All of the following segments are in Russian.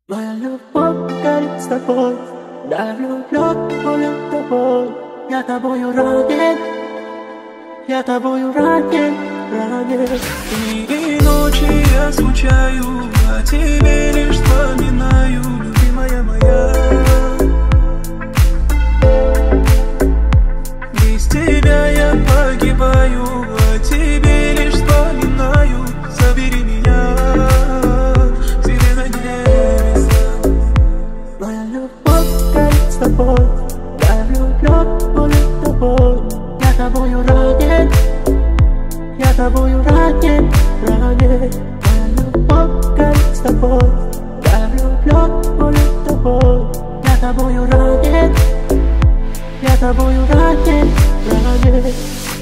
Моя любовь горит с тобой, дай влюблен, болен тобой. Я тобою ранен, я тобою ранен, ранен. Дни и ночи я скучаю, о тебе лишь вспоминаю, любимая моя. Без тебя я погибаю, о тебе лишь вспоминаю. Забери меня к себе на небеса. Моя любовь горит с тобой, я влюблен, болен тобой. Я тобою ранен, я тобою ранен, ранен. Моя любовь горит с тобой, я влюблен, болен тобой. Я тобою ранен, я тобою ранен, ранен.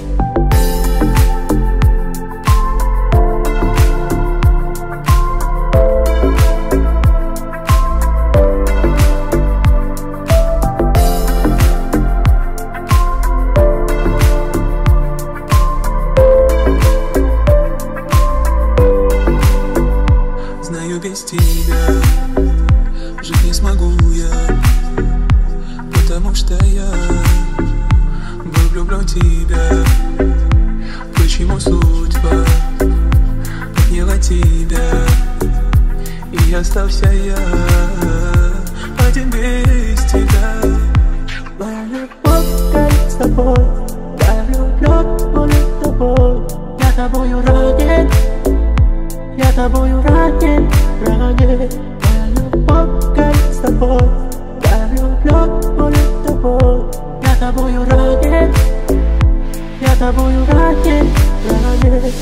Знаю, без тебя жить не смогу я, потому что я был влюблен в тебя. Почему судьба отняла тебя, и остался я один без тебя. Моя любовь горит с тобой, я влюблен, болен тобой. Я тобою ранен, я тобою ранен, ранен. Моя любовь горит с тобой, я влюблен, болен тобой. Я тобою ранен, я тобою ранен, ранен.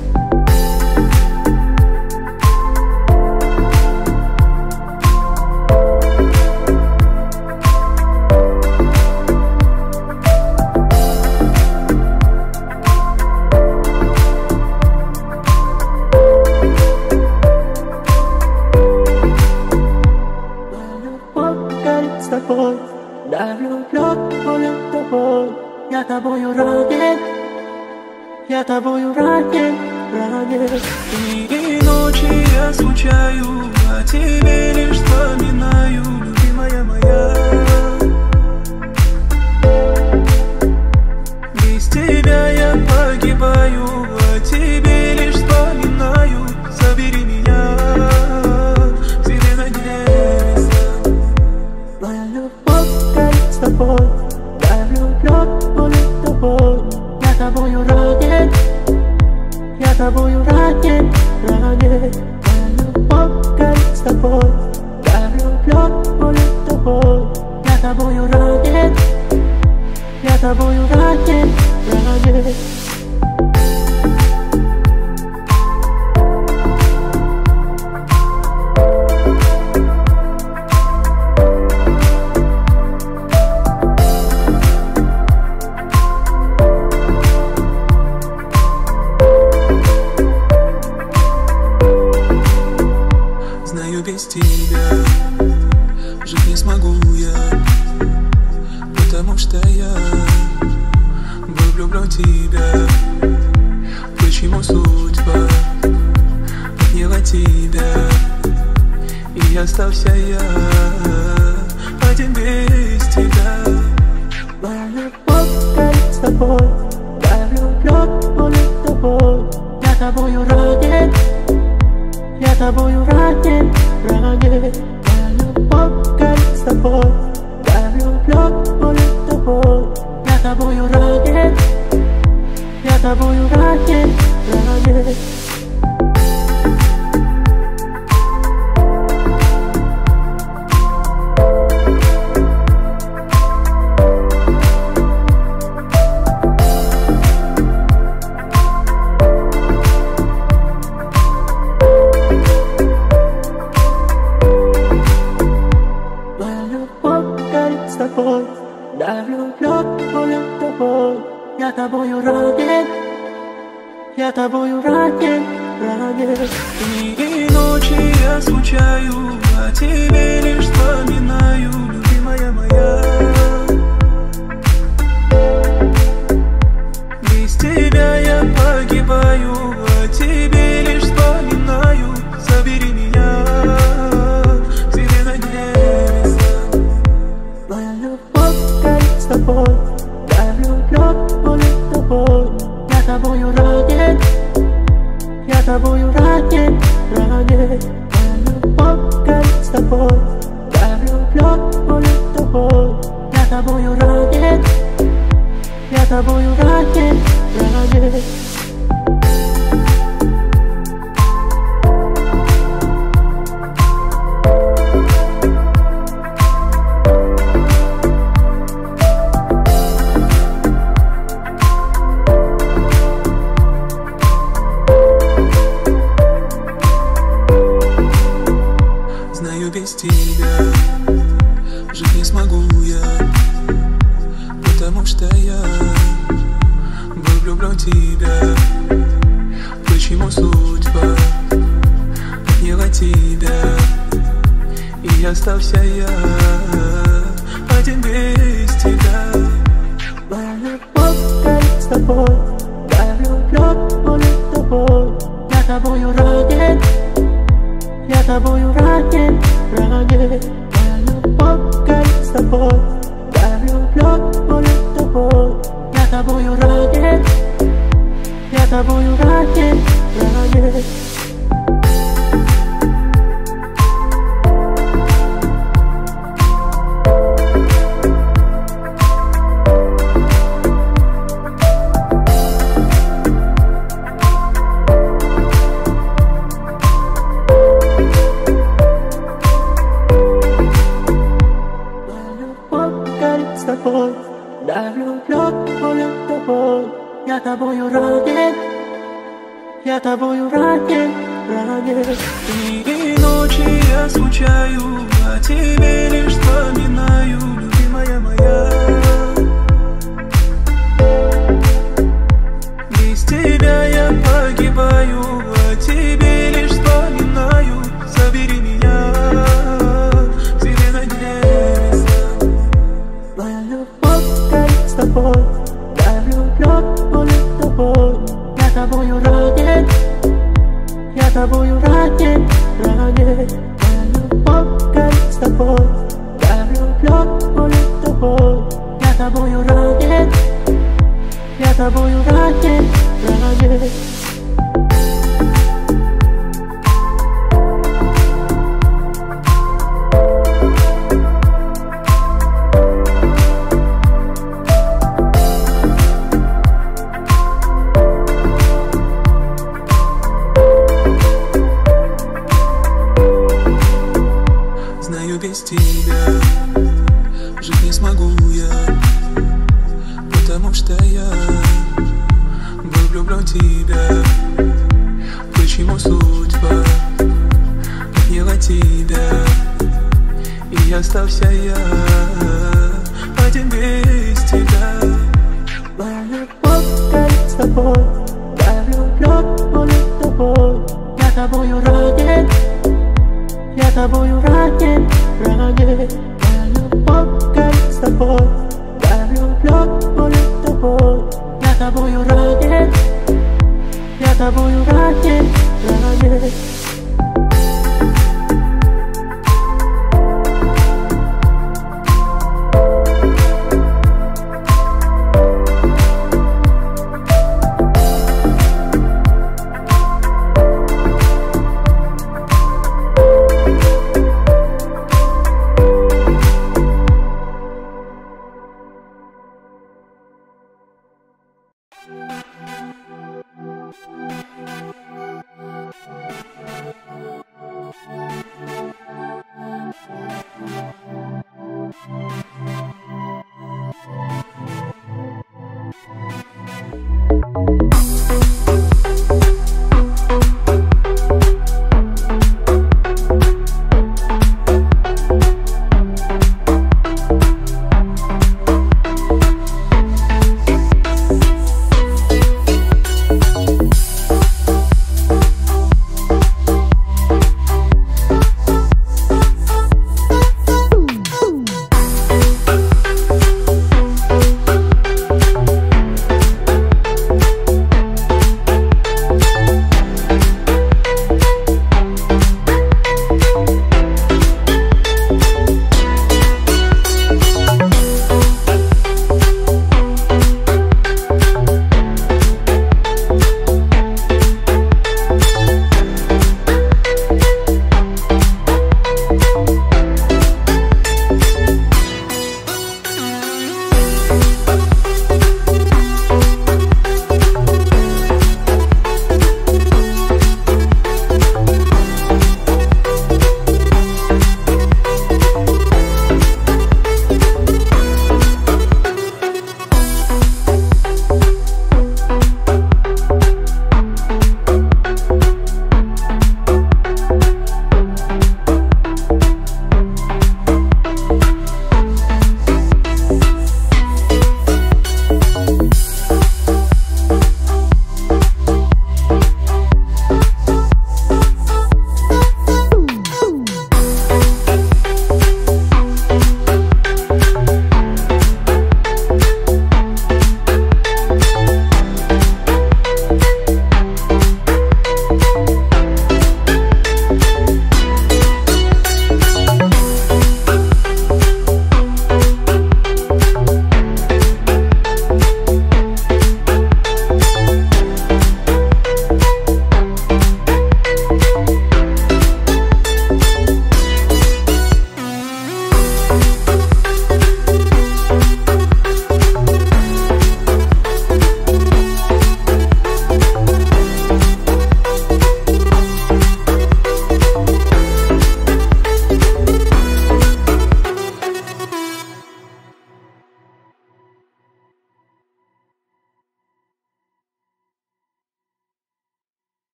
С тобой, да влюблен, болен тобой. Я тобою ранен, я тобою ранен, ранен. Дни и ночи я скучаю, о тебе лишь вспоминаю, любимая моя. Без тебя я погибаю, о тебе лишь вспоминаю. Забери меня к себе на небеса. Моя любовь горит с тобой, я влюблен, болен тобой. Я тобою ранен, я тобою ранен, ранен. Моя любовь горит с тобой, я влюблен, болен тобой. Я тобою ранен, я тобою ранен, ранен. Знаю, без тебя жить не смогу я, потому что я был влюблен в тебя. Почему судьба отняла тебя, и остался я один без тебя. Моя любовь горит с тобой, я влюблен, болен тобой. Я тобою ранен, я тобою ранен, ранен. Моя любовь горит с тобой, я влюблен, болен тобой. Я тобою ранен, я тобою ранен, ранен. С тобой, да влюблен, болен тобой. Я тобою ранен, я тобою ранен, ранен. Дни и ночи я скучаю, о тебе лишь вспоминаю, любимая моя. Без тебя я погибаю, о тебе лишь вспоминаю. Забери меня тобою ранен, я тобою ранен, ранен. Знаю, без тебя жить не смогу я, потому что я был влюблен в тебя. Почему судьба отняла тебя, и остался я один без тебя? Моя любовь горит с тобой, я влюблен, болен тобой. Я тобою ранен, я тобою ранен, ранен. Моя любовь горит с тобой, я влюблен, болен тобой. Я тобою ранен, я тобою ранен, ранен. С тобой, я влюблен, болен тобой. Я тобою ранен, я тобою ранен, ранен. Дни и ночи я скучаю, о тебе лишь вспоминаю, любимая моя. Без тебя я погибаю, о тебе лишь вспоминаю. Забери меня к себе на небеса. Моя любовь горит с тобой, я влюблен, болен тобой. Я тобою ранен, я тобою ранен, ранен. Моя любовь горит с тобой, я влюблен, болен тобой. Я тобою ранен, я тобою ранен, ранен. Знаю, без тебя жить не смогу я, потому что я был влюблен в тебя. Почему судьба отняла тебя, и остался я один без тебя? Моя любовь горит с тобой, я влюблен, болен тобой. Я тобою ранен, я тобою ранен, ранен. Моя любовь горит с тобой, я влюблен, болен тобой. Я тобою ранен, я тобою ранен, ранен.